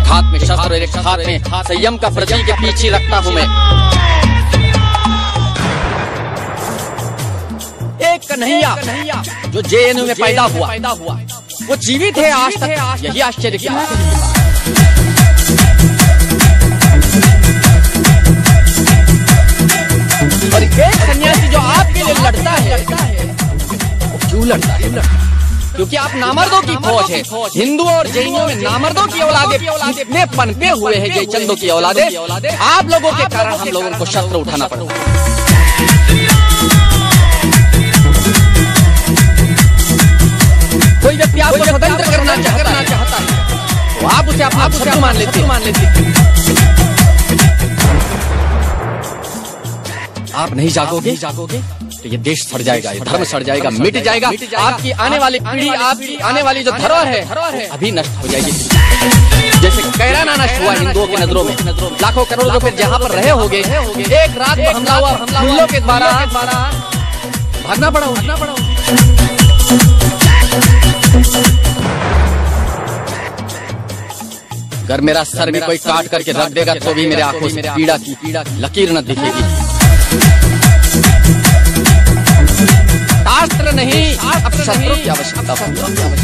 एक हाथ में शस्त्र और एक हाथ में संयम का प्रतीक के पीछे रखता हूँ मैं। एक कन्हैया जो जेएनयू में पैदा हुआ वो जीवित है आज तक, यही आश्चर्य की बात है। और एक सन्यासी जो आपके लिए लड़ता है, वो क्यों लड़ता है? क्योंकि आप नामर्दों की फौज है। हिंदू और जैनियों में नामर्दों की औलादे इतने पनपे हुए हैं, जयचंदों की औलादे। आप लोगों के कारण हम लोगों को शस्त्र उठाना पड़ा। कोई व्यक्ति आपको स्वतंत्र करना चाहता है तो आप उसे अपना शत्रु मान लेते। आप नहीं जागोगे तो ये देश सड़ जाएगा, ये धर्म सड़ जाएगा, मिट जाएगा। आपकी आने वाली पीढ़ी, आपकी आने वाली जो धरोहर है अभी नष्ट हो जाएगी। जैसे कैराना नष्ट हुआ हिंदुओं की नजरों में, लाखों करोड़ों रुपए जहाँ पर रहे होंगे, एक रात में हमला हुआ, हमलों के द्वारा भागना पड़ा। अगर मेरा सर भी कोई काट करके रख देगा तो भी मेरे आंखों से पीड़ा की लकीर न दिखेगी। शास्त्र नहीं, अब शस्त्रों की आवश्यकता होगी।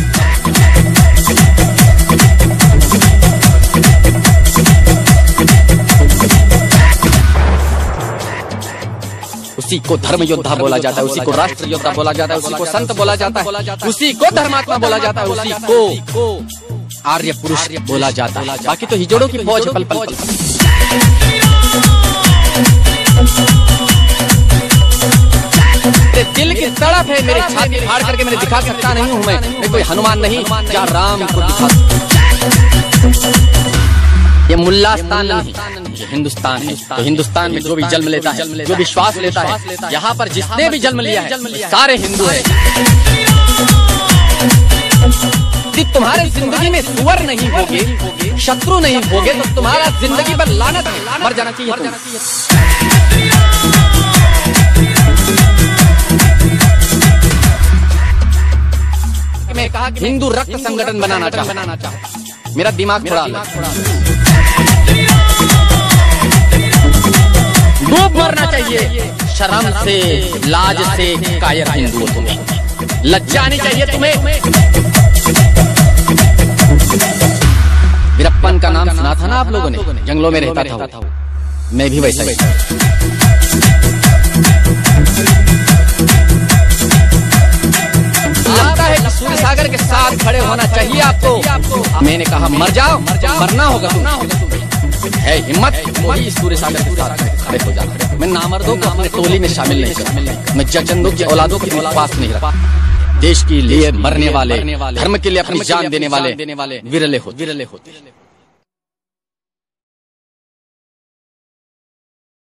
उसी को धर्म योद्धा बोला जाता है, उसी को राष्ट्र योद्धा बोला जाता है, उसी को संत बोला जाता है, उसी को धर्मात्मा बोला जाता है, उसी को आर्य पुरुष बोला जाता है। बाकी तो हिजड़ों की फौज पल पल। दिल की तड़प है, मेरी छाती फाड़ करके मैंने दिखा सकता नहीं हूँ मैं कोई हनुमान नहीं, क्या राम को दिखा। ये मुल्लास्तान नहीं, ये हिंदुस्तान है। तो हिंदुस्तान में जो भी जन्म लेता है, जो विश्वास लेता है, यहाँ पर जिसने भी जन्म लिया है सारे हिंदू है। यदि तुम्हारे जिंदगी में सुअर नहीं होगे, शत्रु नहीं होगे, तो तुम्हारा जिंदगी पर लानत मर जाना चाहिए। मैं कहा कि हिंदू रक्त संगठन बनाना चाहता, मेरा दिमाग थोड़ा डूब मरना चाहिए शर्म से, लाज से। कायर हिंदू हो तुम्हें, लज्जा आनी चाहिए तुम्हें। वीरप्पन का नाम सुना था ना आप लोगों ने, जंगलों में रहता था वो। मैं भी वैसा ही। लगता है सूर्य सागर के साथ खड़े होना चाहिए आपको। मैंने कहा मर जाओ, मरना होगा तुम्हें। है हिम्मत वही सूर्य सागर के साथ खड़े हो जाना। मैं नामर्दों को अपने टोली में शामिल नहीं करता, मैं जयचंदों की औलादों के पास नहीं रखा। देश के लिए मरने वाले, धर्म के लिए अपनी जान देने वाले विरले होते।